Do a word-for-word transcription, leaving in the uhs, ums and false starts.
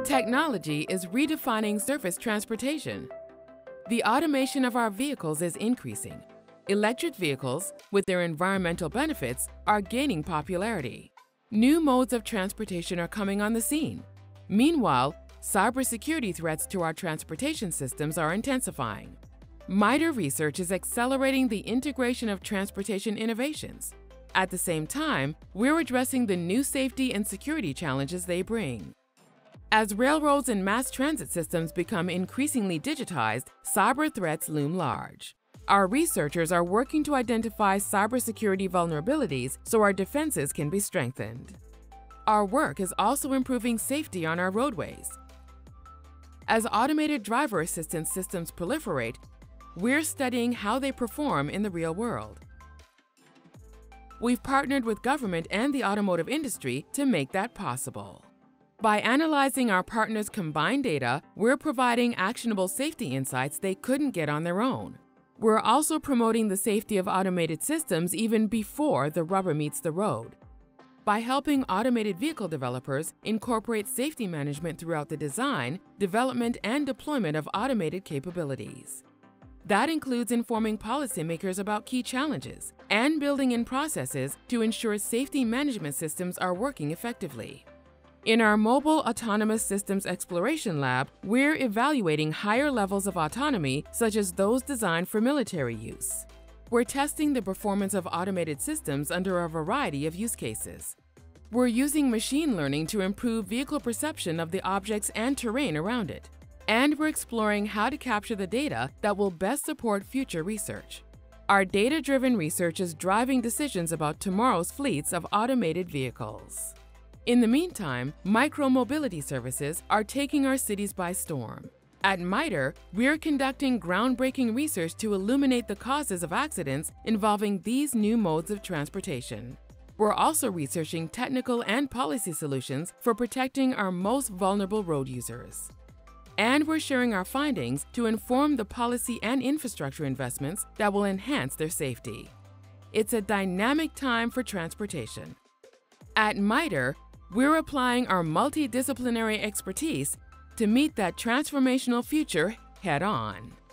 Technology is redefining surface transportation. The automation of our vehicles is increasing. Electric vehicles, with their environmental benefits, are gaining popularity. New modes of transportation are coming on the scene. Meanwhile, cybersecurity threats to our transportation systems are intensifying. MITRE research is accelerating the integration of transportation innovations. At the same time, we're addressing the new safety and security challenges they bring. As railroads and mass transit systems become increasingly digitized, cyber threats loom large. Our researchers are working to identify cybersecurity vulnerabilities so our defenses can be strengthened. Our work is also improving safety on our roadways. As automated driver assistance systems proliferate, we're studying how they perform in the real world. We've partnered with government and the automotive industry to make that possible. By analyzing our partners' combined data, we're providing actionable safety insights they couldn't get on their own. We're also promoting the safety of automated systems even before the rubber meets the road. By helping automated vehicle developers incorporate safety management throughout the design, development, and deployment of automated capabilities. That includes informing policymakers about key challenges and building in processes to ensure safety management systems are working effectively. In our Mobile Autonomous Systems Exploration Lab, we're evaluating higher levels of autonomy, such as those designed for military use. We're testing the performance of automated systems under a variety of use cases. We're using machine learning to improve vehicle perception of the objects and terrain around it. And we're exploring how to capture the data that will best support future research. Our data-driven research is driving decisions about tomorrow's fleets of automated vehicles. In the meantime, micro-mobility services are taking our cities by storm. At MITRE, we're conducting groundbreaking research to illuminate the causes of accidents involving these new modes of transportation. We're also researching technical and policy solutions for protecting our most vulnerable road users. And we're sharing our findings to inform the policy and infrastructure investments that will enhance their safety. It's a dynamic time for transportation. At MITRE, we're applying our multidisciplinary expertise to meet that transformational future head-on.